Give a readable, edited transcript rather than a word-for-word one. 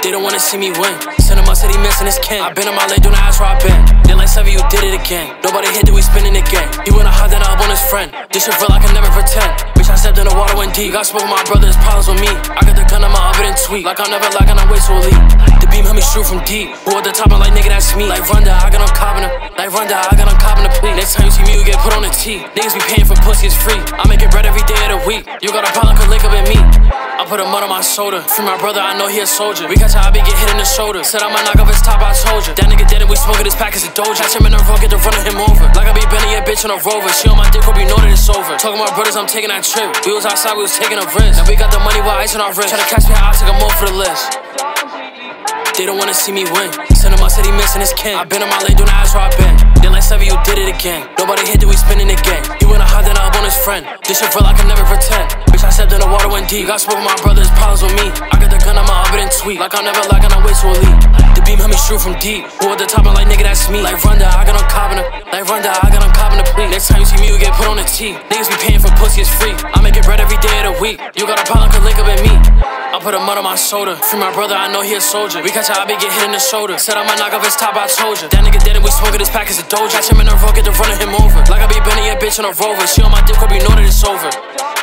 They don't wanna see me win. Send him up, said he missing his kin. I been on my leg, don't ask where I been. Then like 7, you did it again. Nobody hit that we spinning again. He wanna hide that up on his friend. This shit real, I can never pretend. Bitch, I stepped in the water, went deep. Got smoke with my brother's problems with me. I got the gun on my oven and tweet. Like I'm never lacking, I'm way too elite. The beam hit me straight from deep. Who at the top, I'm like, nigga, that's me. Like Runda, I got on copping him. Like Runda, I got on copping the plea. Next time you see me, you get put on the T. Niggas be paying for pussy, it's free. I make it bread every day of the week. You got a problem, could link up at me. I put a mud on my shoulder. Free my brother, I know he a soldier. We catch how I be get hit in the shoulder. Said I'ma knock off his top, I told you. That nigga dead and we smoking his pack as a doja. Catch him in the road, get to running him over. Like I be bending a bitch on a rover. She on my dick, hope you know that it's over. Talking about brothers, I'm taking that trip. We was outside, we was taking a risk. Now we got the money with ice on our wrist. Tryna catch me, I took a more for the list. They don't wanna see me win. Send him up, said he missing his kin. I been on my lane, don't ask where I been. Then like 7, you did it again. Nobody hit that we spinning again. He wanna hide that up on his friend. This shit real, I can never pretend. Bitch, I stepped in the water, went deep. Got smoke with my brother's problems with me. I got the gun on my oven and tweet. Like I'm never lacking, I'm way too elite. The beam hit me straight from deep. Who at the top, I'm like, nigga, that's me. Like Runda, I got on copping him. Like Runda, I got on copping the plea. Next time you see me, you get put on the T. Niggas be paying for pussy, it's free. I make it bread every day of the week. You got a problem, could link up at me. I put a mud on my shoulder. Free my brother, I know he a soldier. We catch how I be get hit in the shoulder. Said I'ma knock off his top, I told you. That nigga dead and we smoking his pack as a doja. Catch him in the road, get to running him over. Like I be bending a bitch on a rover. She on my dick, hope you know that it's over.